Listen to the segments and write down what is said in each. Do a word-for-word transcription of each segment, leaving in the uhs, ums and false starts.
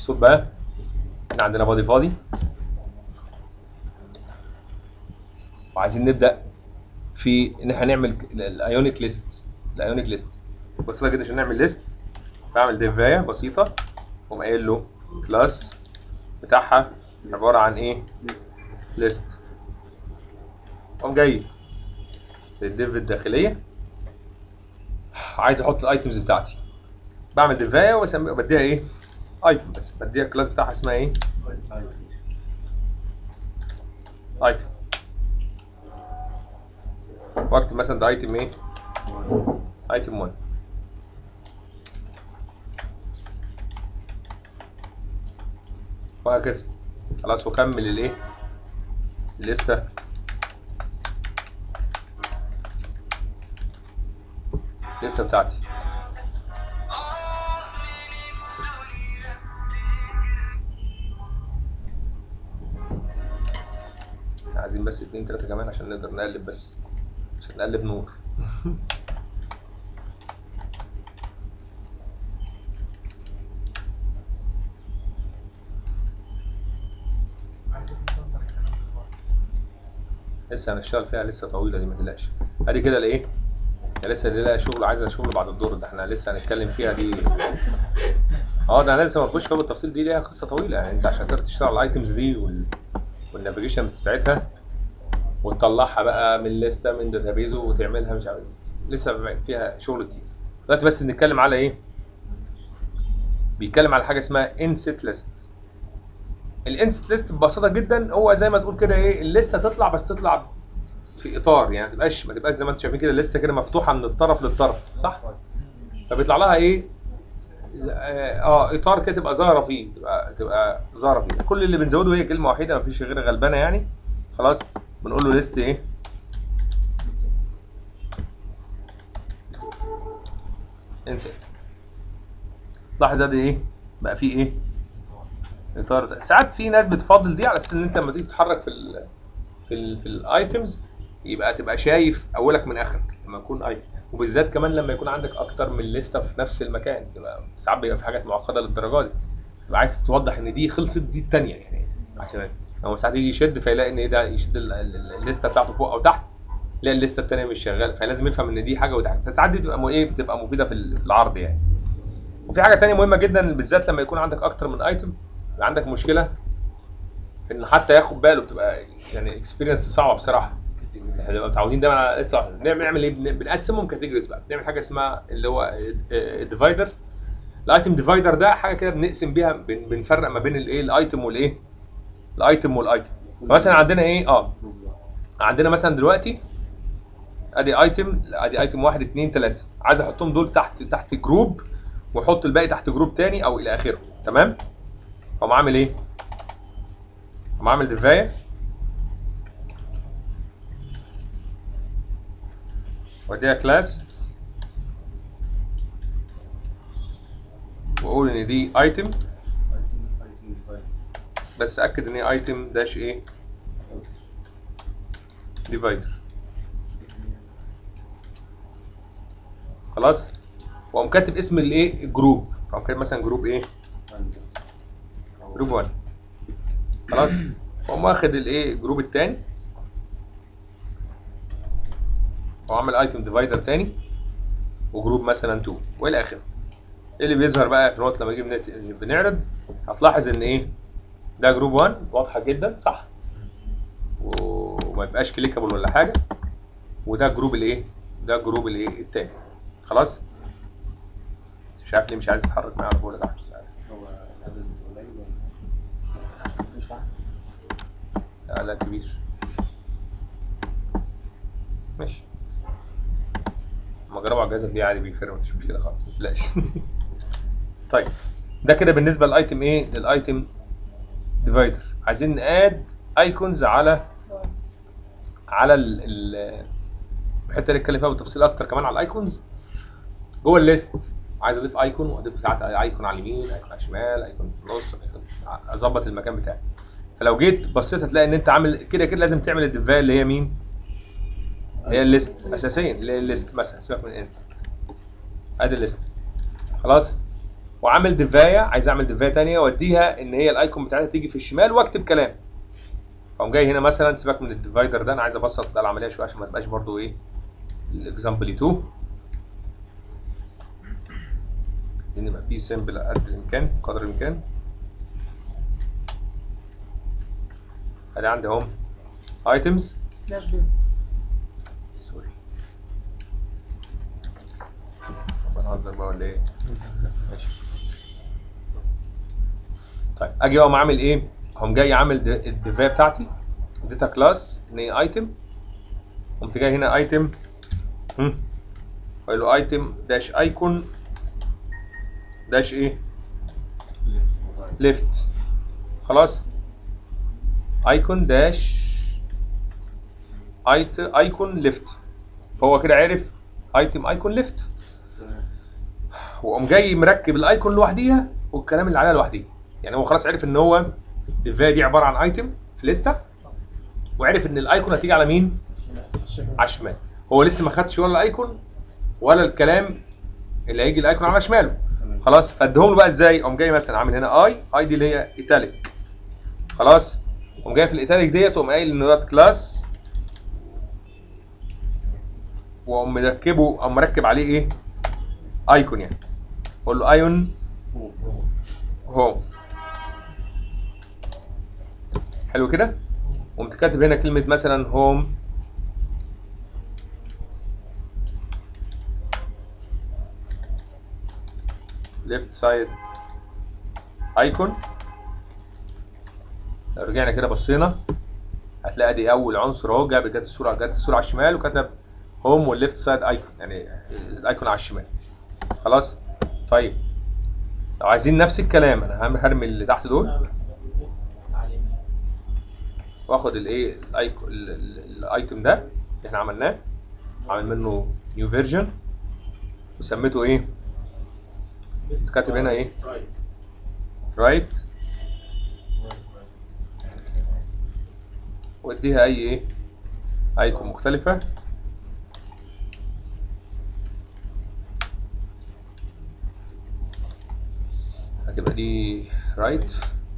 الصوت بقى. احنا عندنا بادي فاضي وعايزين نبدا في ان احنا نعمل الايونيك ليست. الايونيك ليست بسيطه جدا. عشان نعمل ليست بعمل ديفايه بسيطه وقوم قايل له كلاس بتاعها عباره عن ايه؟ ليست. قوم جاي للديف الداخليه عايز احط الايتمز بتاعتي، بعمل ديفايه واسمي بديها ايه؟ ايتم. بس بديها الكلاس بتاعها اسمها ايه؟ ايتم. واكتب مثلا ده ايتم ايه؟ ايتم واحد. وهكذا. خلاص وكمل الايه؟ الليسته الليسته بتاعتي. عايزين بس اتنين تلاته كمان عشان نقدر نقلب، بس عشان نقلب نور. لسه هنشتغل فيها، لسه طويله دي ما تقلقش. ادي كده الايه؟ لسه دي لها شغل، عايزه شغل بعد الدور ده، احنا لسه هنتكلم فيها دي. اه ده انا لسه ما نخش فيها بالتفصيل، دي ليها قصه طويله يعني. انت عشان تقدر تشتغل على الايتمز دي وال... والنافيجيشن بتاعتها وتطلعها بقى من لسته من داتابيز وتعملها مش عارف، لسه فيها شغل كتير. دلوقتي بس بنتكلم على ايه؟ بيتكلم على حاجه اسمها انسيت ليست. الانسيت ليست ببساطه جدا هو زي ما تقول كده ايه؟ الليسته تطلع، بس تطلع في اطار، يعني ما تبقاش ما تبقاش زي ما انتم شايفين كده الليسته كده مفتوحه من الطرف للطرف، صح؟ فبيطلع لها ايه؟ اه اطار كده تبقى ظاهره فيه، تبقى تبقى ظاهره فيه. كل اللي بنزوده هي كلمه وحيده، ما فيش غير غلبانه يعني. خلاص بنقول له ليست ايه؟ انسيت. لاحظ ادي ايه؟ بقى فيه ايه؟ اطار. ده ساعات في ناس بتفضل دي على اساس ان انت لما تيجي تتحرك في ال في ال في الايتمز يبقى تبقى شايف اولك من اخرك لما يكون ايتم، وبالذات كمان لما يكون عندك اكتر من لسته في نفس المكان. تبقى ساعات بيبقى في حاجات معقده للدرجه دي، تبقى عايز توضح ان دي خلصت دي الثانيه يعني. عشان هو ساعات يجي يشد فيلاقي ان ايه ده، يشد ال- ال- الليسته بتاعته فوق او تحت، يلاقي الليسته الثانيه مش شغاله، فلازم يفهم ان دي حاجه وده حاجه. فساعات دي بتبقى مو- ايه بتبقى مفيده في ال- في العرض يعني. وفي حاجه ثانيه مهمه جدا بالذات لما يكون عندك اكتر من ايتم، عندك مشكله ان حتى ياخد باله، بتبقى يعني اكسبيرينس صعبه بصراحه. احنا بنبقى متعودين دايما على لسه بنعمل ايه؟ بن- بنقسمهم كاتيجوريز بقى، بنعمل حاجه اسمها اللي هو ديفايدر. الايتم ديفايدر ده حاجه كده بنقسم بيها، بن- بنفرق ما بين الايه الايتم والايه الايتم والايتم. فمثلا عندنا ايه؟ اه عندنا مثلا دلوقتي ادي ايتم، ادي ايتم واحد اتنين تلاته، عايز احطهم دول تحت تحت جروب واحط الباقي تحت جروب تاني او الى اخره. تمام؟ اقوم عامل ايه؟ اقوم عامل ديفايه واديها كلاس واقول ان دي ايتم، بس اكد ان هي ايتم داش ايه؟ ديفايدر. خلاص؟ واقوم كاتب اسم الايه؟ الجروب. فاقوم كاتب مثلا جروب ايه؟ جروب واحد. خلاص؟ واقوم واخد الايه؟ الجروب الثاني واعمل ايتم ديفايدر تاني وجروب مثلا اتنين والى اخره. ايه اللي بيظهر بقى في الوقت لما نيجي بنعرض؟ هتلاحظ ان ايه؟ ده جروب واحد واضحه جدا، صح؟ وما يبقاش كليكابل ولا حاجه. وده جروب الايه؟ ده جروب الايه؟ الثاني. خلاص؟ مش عارف ليه مش عايز يتحرك معايا ولا تحت. هو العدد قليل ولا مش فاهم؟ لا لا كبير. ماشي. لما جربوا على الجهاز هتلاقيه عادي بيفرق، مفيش مشكله خالص، ما تقلقش. طيب ده كده بالنسبه للايتم ايه؟ للايتم ديفايدر. عايزين ناد ايكونز على على ال ال- الحته اللي اتكلم فيها بالتفصيل اكتر كمان على الايكونز جوه الليست. عايز اضيف ايكون واضيف ساعات ايكون على اليمين، ايكون على الشمال، ايكون في النص، ايكون اظبط المكان بتاعي. فلو جيت بصيت هتلاقي ان انت عامل كده كده لازم تعمل الديفايه اللي هي مين؟ اللي هي الليست اساسيا، اللي هي الليست مثلا، سيبك من الانس. ادي الليست. خلاص؟ وعامل ديفايه، عايز اعمل ديفايه ثانيه واديها ان هي الايكون بتاعتها تيجي في الشمال واكتب كلام. فقوم جاي هنا مثلا، سيبك من الديفايدر ده، انا عايز ابسط العمليه شويه عشان ما تبقاش برضو ايه الاكزامبل اتنين، لان يبقى فيه سيمبل قد الامكان قدر الامكان. ادي عندي اهم ايتمز سلاش بي. سوري بنهزر بقى ولا ايه؟ ماشي. طيب اجي اقوم اعمل ايه؟ اقوم جاي عامل الديفايه بتاعتي اديتها كلاس ان هي ايتم، قمت جاي هنا ايتم اقول له ايتم داش ايكون داش ايه؟ ليفت. خلاص ايكون داش ايت ايكون ليفت، فهو كده عرف ايتم ايكون ليفت، وقوم جاي مركب الايكون لوحديها والكلام اللي عليها لوحديه. يعني هو خلاص عرف ان هو الديفايه دي عباره عن ايتم في ليسته، وعرف ان الايكون هتيجي على مين؟ على الشمال. هو لسه ما خدش ولا الايكون ولا الكلام اللي هيجي الايكون على شماله. خلاص فادهم له بقى ازاي؟ قوم جاي مثلا عامل هنا اي اي دي اللي هي ايتاليك. خلاص قوم جاي في الايتاليك ديت وقوم قايل ان ده كلاس، واقوم مركبه او مركب عليه ايه؟ ايكون. يعني اقول له ايون هوم. حلو كده. قمت كاتب هنا كلمه مثلا هوم ليفت سايد ايكون. لو رجعنا كده بصينا هتلاقي دي اول عنصر اهو، جاب جت الصوره جت الصوره على الشمال وكتب هوم والليفت سايد ايكون، يعني الايكون على الشمال. خلاص. طيب لو عايزين نفس الكلام انا هرمي اللي تحت دول واخد الايه الايكون الايتم ده اللي احنا عملناه، عامل منه نيو فيرجن وسميته ايه؟ كاتب هنا ايه؟ رايت، واديها اي ايه؟ ايكون مختلفه. هتبقى دي رايت،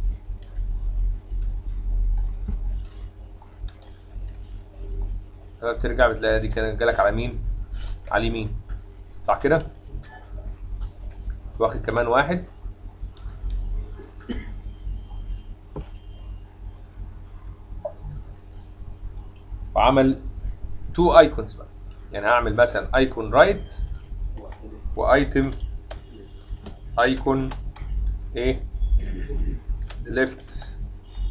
لما بترجع بتلاقي دي كان جالك على مين؟ على اليمين، صح كده؟ واخد كمان واحد وعمل تو ايكونز بقى. يعني هعمل مثلا ايكون رايت وايتم ايكون ايه؟ ليفت.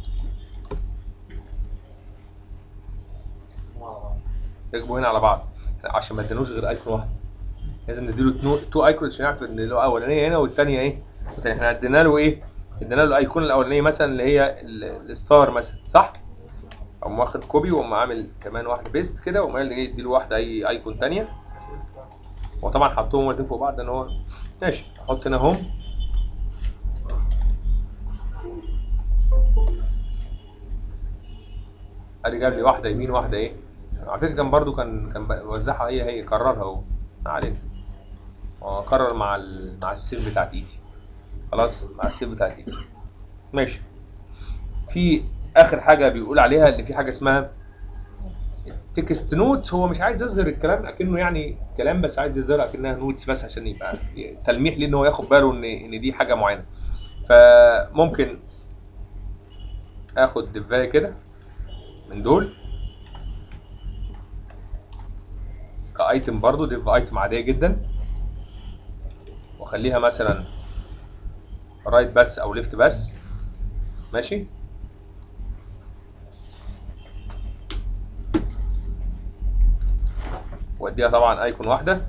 يكتبوا هنا على بعض عشان ما ادينوش غير ايكون واحد، لازم نديله تو ايكونز عشان نعرف ان الاولانيه هنا والثانيه ايه؟ والثانيه. احنا ادينا له ايه؟ ادينا له الايقونه الاولانيه مثلا اللي هي الستار مثلا، صح؟ اقوم واخد كوبي واقوم عامل كمان واحده بيست كده واقوم قايل ايه؟ اديله واحده اي ايكون ثانيه. وطبعا حطهم الاثنين فوق بعض ان هو ماشي. احط هنا هوم ادي جاب لي واحده يمين واحده ايه؟ على فكره كان برده كان كان وزعها هي هي كررها اهو، ما علينا. هو كرر مع ال... مع السيف بتاعت ايدي. خلاص مع السيف بتاعت ايدي. ماشي. في اخر حاجه بيقول عليها اللي في حاجه اسمها تكست نوت. هو مش عايز يظهر الكلام اكنه يعني كلام، بس عايز يظهر اكنها نوتس بس عشان يبقى تلميح ليه ان هو ياخد باله ان ان دي حاجه معينه. فممكن اخد ديفايه كده من دول كايتم برضو، ديف ايتم عاديه جدا، واخليها مثلا رايت بس او ليفت بس. ماشي. واديها طبعا ايكون واحده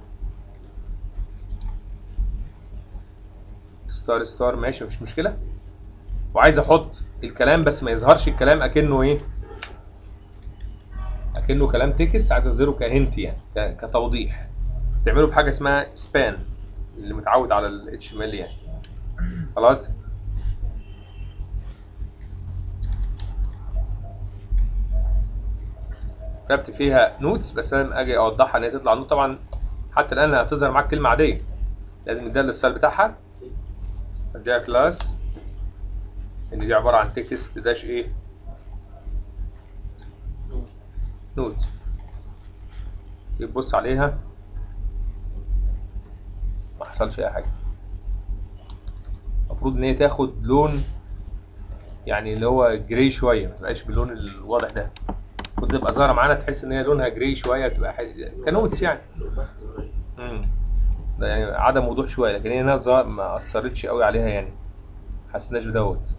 ستار ستار. ماشي مفيش مشكله. وعايز احط الكلام بس ما يظهرش الكلام اكنه ايه؟ اكنه كلام تكست، عايز اظهره كهنت يعني كتوضيح. تعمله بحاجه اسمها سبان اللي متعود على الاتش ام ال يعني. خلاص. كتبت فيها نوتس بس لما اجي اوضحها ان هي تطلع نوت، طبعا حتى الان هتظهر معاك كلمه عاديه، لازم نديها للستايل بتاعها اديها كلاس ان دي عباره عن تكست داش ايه نود. تبص عليها ما حصلش اي حاجه. المفروض ان هي تاخد لون يعني اللي هو جراي شويه، ما تبقاش باللون الواضح ده. المفروض تبقى ظاهره معانا تحس ان هي لونها جراي شويه، تبقى حاجة كنوتس يعني. امم ده يعني عدم وضوح شويه، لكن هي هنا ما اثرتش قوي عليها يعني، ما حسيناش بدوت.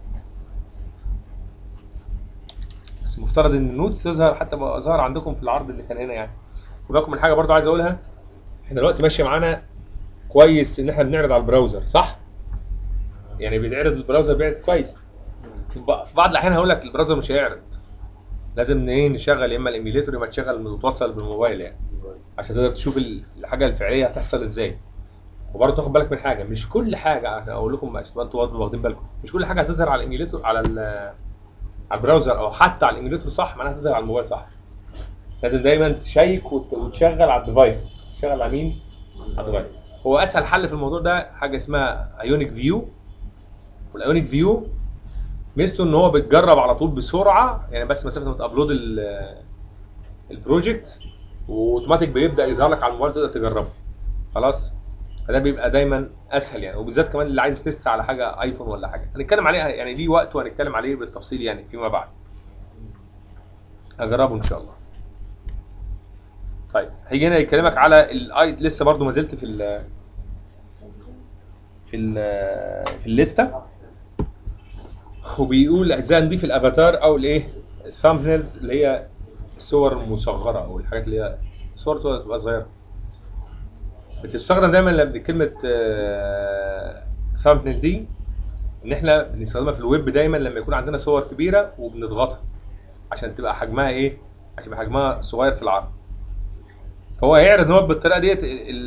بس المفترض ان النوتس تظهر حتى بقى ظهر عندكم في العرض اللي كان هنا يعني. خد بالكم من حاجه برضو عايز اقولها، احنا دلوقتي ماشيه معانا كويس ان احنا بنعرض على البراوزر صح؟ يعني بيتعرض البراوزر بيعرض كويس. في بعض الاحيان هقول لك البراوزر مش هيعرض، لازم ايه نشغل يا اما الايميليتور يا اما تشغل متوصل بالموبايل يعني، عشان تقدر تشوف الحاجه الفعليه هتحصل ازاي. وبرضه تاخد بالك من حاجه، مش كل حاجه عشان اقول لكم عشان انتوا برضه واخدين بالكم، مش كل حاجه هتظهر على الايميليتور على على البراوزر او حتى على الايميليتور صح معناها هتظهر على الموبايل صح. لازم دايما تشيك وتشغل على الديفايس. تشغل على مين؟ على الديفايس. هو اسهل حل في الموضوع ده حاجه اسمها ايونيك فيو. والايونيك فيو ميزته ان هو بيتجرب على طول بسرعه يعني، بس مسافه ما تابلود البروجكت واوتوماتيك بيبدا يظهر لك على الموبايل تقدر تجربه. خلاص؟ فده بيبقى دايما اسهل يعني، وبالذات كمان اللي عايز تست على حاجه ايفون ولا حاجه. هنتكلم عليها يعني ليه وقت وهنتكلم عليه بالتفصيل يعني فيما بعد. اجربه ان شاء الله. طيب هيجي هنا يكلمك على الاي، لسه برضو ما زلت في ال في ال في الليسته، وبيقول ازاي نضيف الافاتار او الايه الثامبنيلز اللي هي الصور المصغره او الحاجات اللي هي صور تبقى صغيره. بتستخدم دايما لما كلمه ثامبنيل دي ان احنا بنستخدمها في الويب دايما لما يكون عندنا صور كبيره وبنضغطها عشان تبقى حجمها ايه، عشان يبقى حجمها صغير في العرض. فهو هيعرض نوت بالطريقه ديت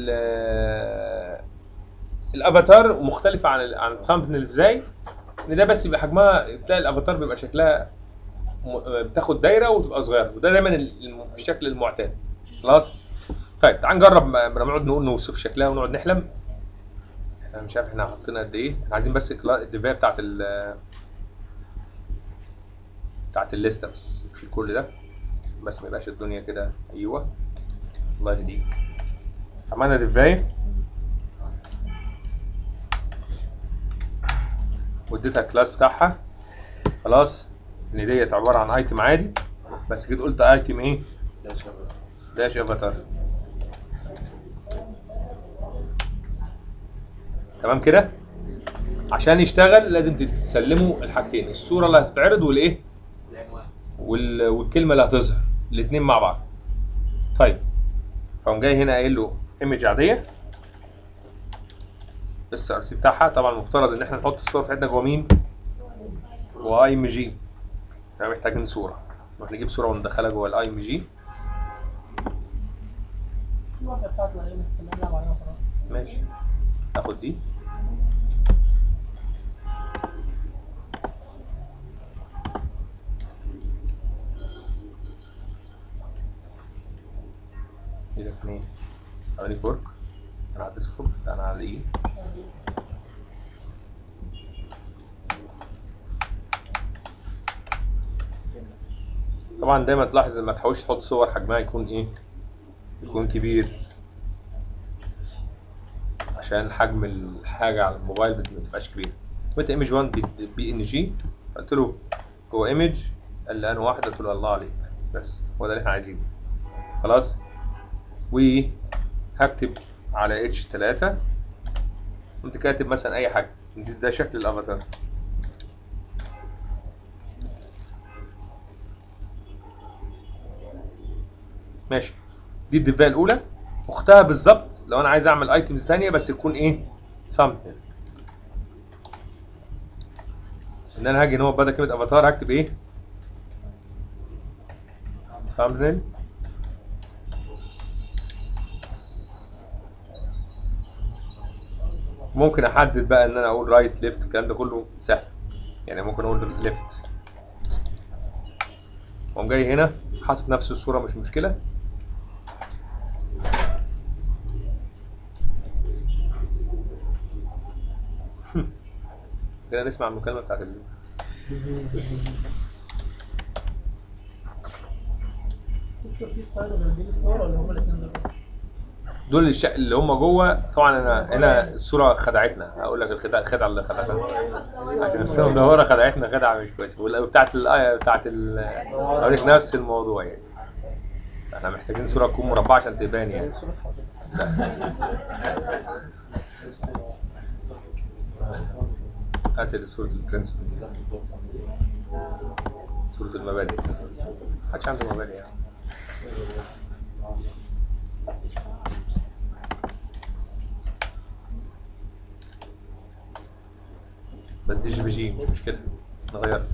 الافاتار مختلفه عن عن الثامبنيل ازاي؟ ان ده بس يبقى حجمها، تلاقي الافاتار بيبقى شكلها بتاخد دايره وتبقى صغيره، وده دايما الشكل المعتاد. خلاص؟ طيب تعال نجرب بدل ما نقعد نقول نوصف شكلها ونقعد نحلم. انا مش عارف احنا حاطين قد ايه، احنا عايزين بس الديفايه بتاعت ال بتاعت الليسته بس نشيل كل ده بس ما يبقاش الدنيا كده. ايوه الله يهديك. عملنا ديفايه واديتها الكلاس بتاعها. خلاص؟ ان ديت عباره عن ايتم عادي، بس جيت قلت ايتم ايه؟ داش افاتار. تمام كده؟ عشان يشتغل لازم تسلموا الحاجتين، الصوره اللي هتتعرض والايه؟ وال... والكلمه اللي هتظهر، الاثنين مع بعض. طيب فقوم جاي هنا قايل له ايمج عاديه اس ار سي بتاعها. طبعا المفترض ان احنا نحط الصوره بتاعتنا جوه مين؟ جوه اي ام جي. احنا محتاجين صوره، نروح نجيب صوره وندخلها جوه الاي ام جي. ماشي ناخد دي كده اثنين. اوريك ورك انا على الديسكتوب، انا على الايه. طبعا دايما تلاحظ لما تحاولش تحط صور حجمها يكون ايه؟ يكون كبير، عشان حجم الحاجه على الموبايل ما تبقاش كبيره. قلت ايمج واحد بي ان جي، قلت له هو ايمج، قال لي انا واحده، قلت له الله عليك، بس هو ده اللي احنا عايزينه. خلاص؟ وهكتب على اتش ثلاثة، كنت كاتب مثلا اي حاجه، ده شكل الافاتار. ماشي، دي الدفايه الاولى. اختها بالظبط لو انا عايز اعمل ايتمز ثانيه بس يكون ايه؟ ثامبنيل. ان انا هاجي ان هو بدل كلمه افاتار هكتب ايه؟ ثامبنيل. ممكن احدد بقى ان انا اقول رايت ليفت، الكلام ده كله سهل يعني. ممكن اقول ليفت واقوم جاي هنا حاطط نفس الصوره، مش مشكله. كده نسمع المكالمه بتاعت ال... دكتور في ستايل ولا بيجيب الصور ولا هما الاثنين دول بس؟ دول الش... اللي هم جوه. طبعا انا هنا الصوره خدعتنا، هقول لك الخدعه الخدعه اللي خدعتنا عشان الصوره مدوره خدعتنا خدعه مش كويسه، وال- بتاعت الايه بتاعت ال... هقول لك نفس الموضوع يعني. احنا محتاجين صوره تكون مربعه عشان تبان يعني. هات صوره البرنسبلز، صوره المبادئ. محدش عنده مبادئ يعني. بس دي جي بي جي مش مشكله، نغيرها.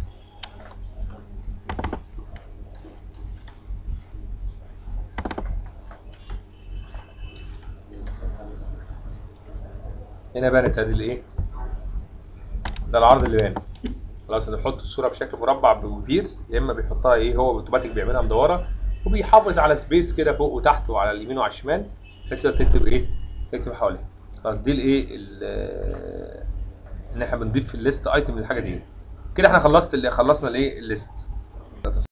هنا بانت ادي الايه؟ ده العرض اللي بان. خلاص نحط الصوره بشكل مربع بكبير، يا اما بيحطها ايه هو اوتوماتيك بيعملها مدوره، وبيحافظ على سبيس كده فوق وتحت وعلى اليمين وعلى الشمال بحيث تكتب ايه؟ تكتب حواليها. خلاص دي الايه؟ ال- ان احنا بنضيف في الليست ايتم للحاجه دي. كده احنا خلصت اللي خلصنا الايه؟ الليست.